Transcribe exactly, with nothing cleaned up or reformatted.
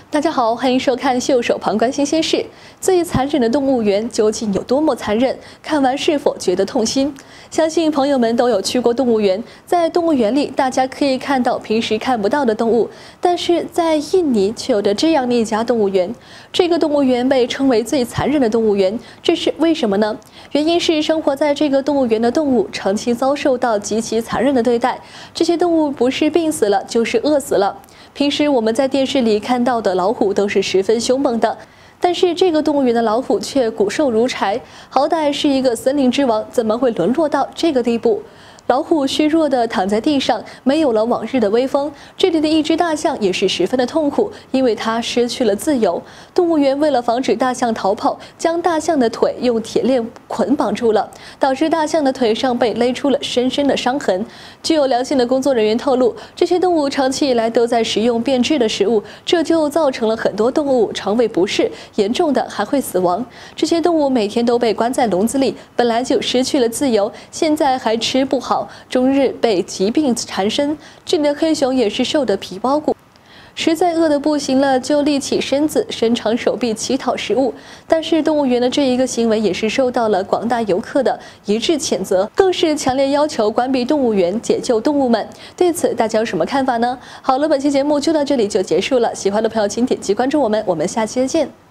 大家好，欢迎收看《袖手旁观新鲜事》。最残忍的动物园究竟有多么残忍？看完是否觉得痛心？相信朋友们都有去过动物园，在动物园里，大家可以看到平时看不到的动物。但是在印尼却有着这样的一家动物园，这个动物园被称为最残忍的动物园，这是为什么呢？原因是生活在这个动物园的动物长期遭受到极其残忍的对待，这些动物不是病死了，就是饿死了。平时我们在电视里看到的老虎都是十分凶猛的，但是这个动物园的老虎却骨瘦如柴，好歹是一个森林之王，怎么会沦落到这个地步？老虎虚弱地躺在地上，没有了往日的威风。这里的一只大象也是十分的痛苦，因为它失去了自由。动物园为了防止大象逃跑，将大象的腿用铁链捆绑住了，导致大象的腿上被勒出了深深的伤痕。具有良心的工作人员透露，这些动物长期以来都在食用变质的食物，这就造成了很多动物肠胃不适，严重的还会死亡。这些动物每天都被关在笼子里，本来就失去了自由，现在还吃不好，终日被疾病缠身。这里的黑熊也是瘦得皮包骨，实在饿得不行了，就立起身子，伸长手臂乞讨食物。但是动物园的这一个行为也是受到了广大游客的一致谴责，更是强烈要求关闭动物园，解救动物们。对此大家有什么看法呢？好了，本期节目就到这里就结束了，喜欢的朋友请点击关注我们，我们下期再见。